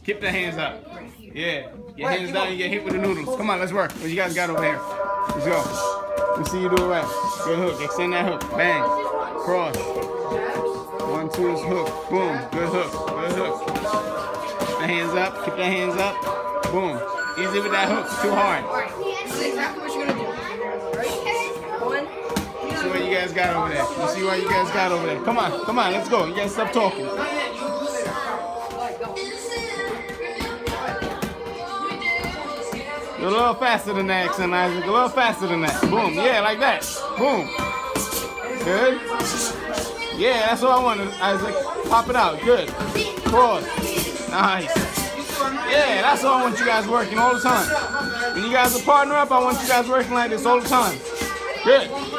Keep the hands up. Yeah. Your hands down, you get hit with the noodles. Come on, let's work. What you guys got over here? Let's go. Let's see you do it right. Good hook. Extend that hook. Bang. Cross. 1, 2 is hook. Boom. Good hook. Good hook. Keep the hands up. Keep the hands up. Boom. Easy with that hook. Too hard. This is exactly what you're going to do. Right? 1. Let's see what you guys got over there. Let's see what you guys got over there. Come on. Come on. Let's go. You guys stop talking. A little faster than that, Isaac. A little faster than that. Boom. Yeah, like that. Boom. Good. Yeah, that's what I wanted, Isaac. Pop it out. Good. Cross. Nice. Yeah, that's what I want you guys working all the time. When you guys are partner up, I want you guys working like this all the time. Good.